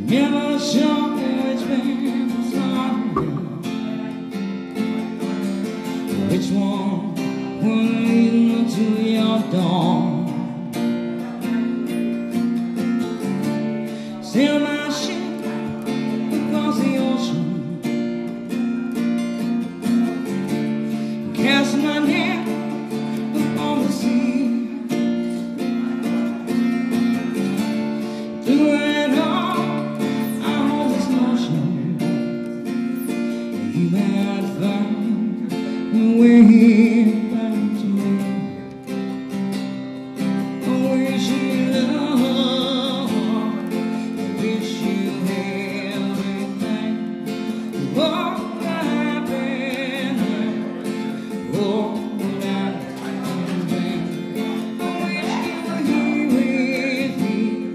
Never sure which been stronger, which one will lead to your dawn. Sail my ship across the ocean, cast my net upon the sea. Through it all, I hold this notion you had found the way back to me. I wish you love, I wish you everything. What happened? Oh, that happened. I wish you were here with me.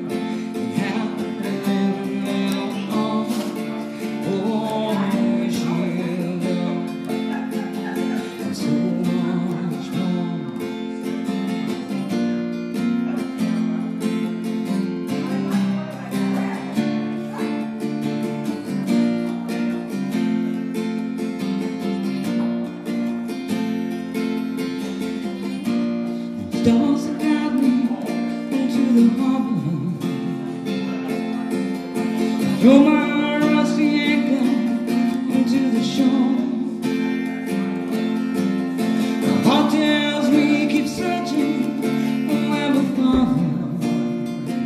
Stars that guide me into the harbor, throw my rusty anchor into the shore. My heart tells me keep searching forever farther,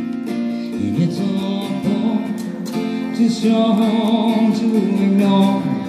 and it's all too strong to ignore.